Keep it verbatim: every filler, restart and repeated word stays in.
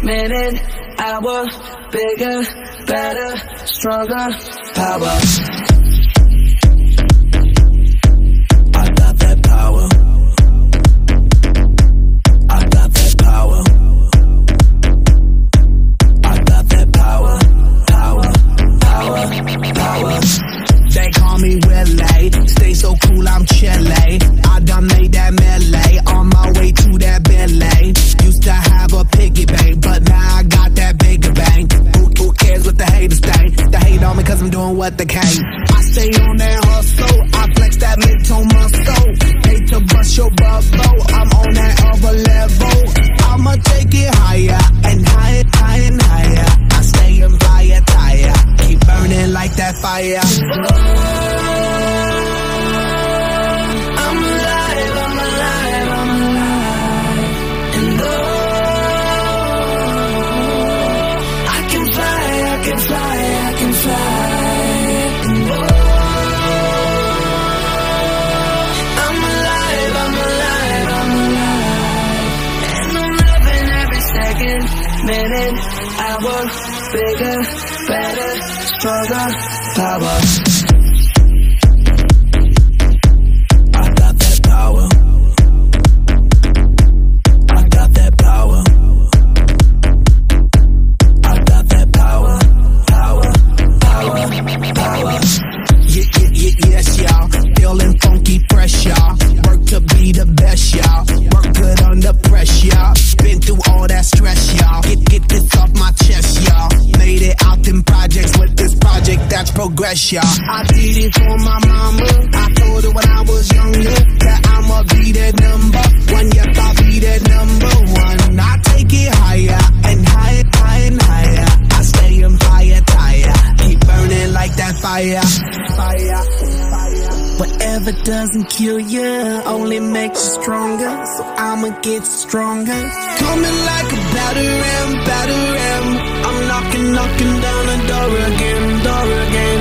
minute, hour, bigger, better, stronger, power. I got that power. I got that power. I got that power. Power, power, power. They call me will I. Stay so cool, I'm chilly. I done made that melee on my way to that Billy. Used to have a piggy bank, but now I got that bigger bank. Who, who cares what the haters think? They hate on me cause I'm doing what they can. I stay on that hustle, I flex that mid-tone muscle. Hate to bust your bubble, I'm on that other level. I'ma take it higher and higher, higher and higher. I stay in fire, tire, keep burning like that fire. I'm alive, I'm alive, I'm alive. And oh, I can fly, I can fly, I can fly. And oh, I'm alive, I'm alive, I'm alive. And I'm loving every second, minute, hour, bigger, better, stronger, power. Y'all. I did it for my mama. I told her when I was younger that I'ma be that number one. Yep, I'll be that number one. I take it higher and higher, higher and higher. I stay in fire, tire, keep burning like that fire. Fire, fire. Whatever doesn't kill you only makes you stronger. So I'ma get stronger. Coming like a batter ram, batter ram. I'm knocking, knocking down the door again, door again.